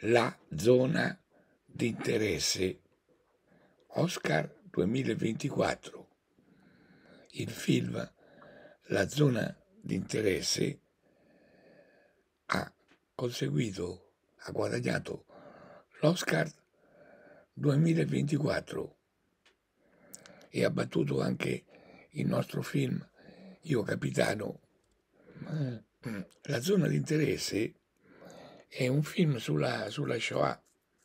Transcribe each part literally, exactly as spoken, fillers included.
La zona di interesse, Oscar duemilaventiquattro. Il film La zona di interesse ha conseguito, ha guadagnato l'Oscar duemilaventiquattro e ha battuto anche il nostro film Io Capitano. La zona di interesse è un film sulla, sulla Shoah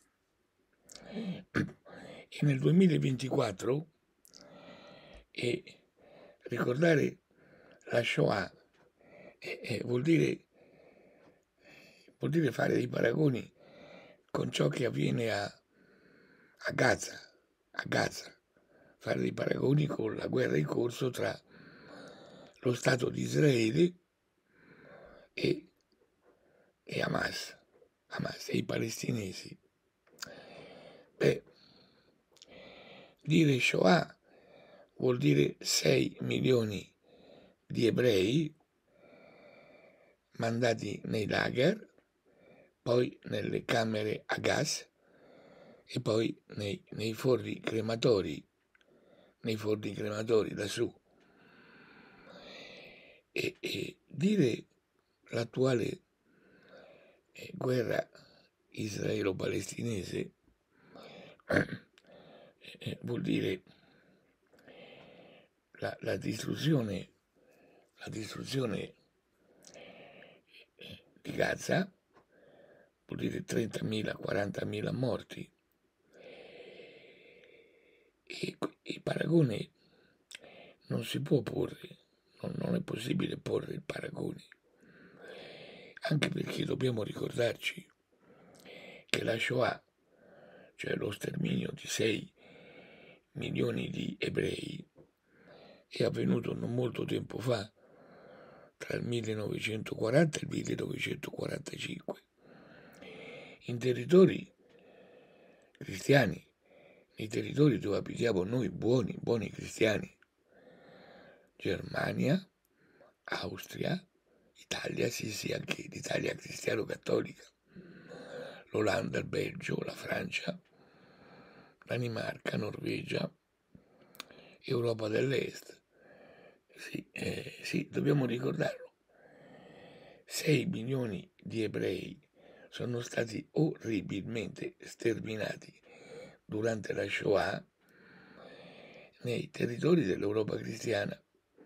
e nel duemilaventiquattro e ricordare la Shoah eh, eh, vuol dire, vuol dire fare dei paragoni con ciò che avviene a, a Gaza, a Gaza, fare dei paragoni con la guerra in corso tra lo Stato di Israele e, e Hamas, Hamas e i palestinesi. Beh, dire Shoah vuol dire sei milioni di ebrei mandati nei lager, poi nelle camere a gas e poi nei, nei forni crematori, nei forni crematori lassù. E, e dire l'attuale eh, guerra israelo-palestinese eh, vuol dire la, la distruzione, la distruzione di Gaza, vuol dire trentamila quarantamila morti. E il paragone non si può porre, non, non è possibile porre il paragone, anche perché dobbiamo ricordarci che la Shoah, cioè lo sterminio di sei milioni di ebrei, è avvenuto non molto tempo fa, tra il millenovecentoquaranta e il millenovecentoquarantacinque, in territori cristiani, nei territori dove abitiamo noi buoni, buoni cristiani, Germania, Austria, Italia, sì sì, anche l'Italia cristiano-cattolica, l'Olanda, il Belgio, la Francia, Danimarca, Norvegia, Europa dell'Est. Sì, eh, sì, dobbiamo ricordarlo. sei milioni di ebrei sono stati orribilmente sterminati durante la Shoah nei territori dell'Europa cristiana.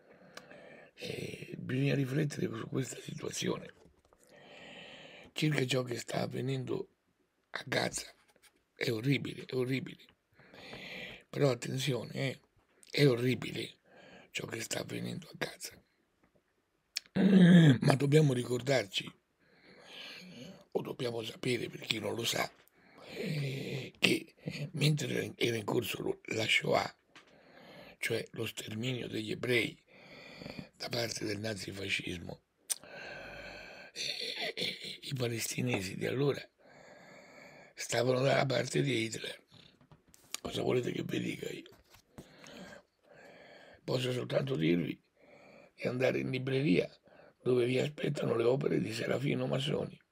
E bisogna riflettere su questa situazione, circa ciò che sta avvenendo a Gaza. È orribile, è orribile. Però attenzione, eh, è orribile ciò che sta avvenendo a Gaza. Ma dobbiamo ricordarci, o dobbiamo sapere per chi non lo sa, che mentre era in corso la Shoah, cioè lo sterminio degli ebrei da parte del nazifascismo, i palestinesi di allora stavano dalla parte di Hitler. Cosa volete che vi dica io? Posso soltanto dirvi di andare in libreria dove vi aspettano le opere di Serafino Massoni.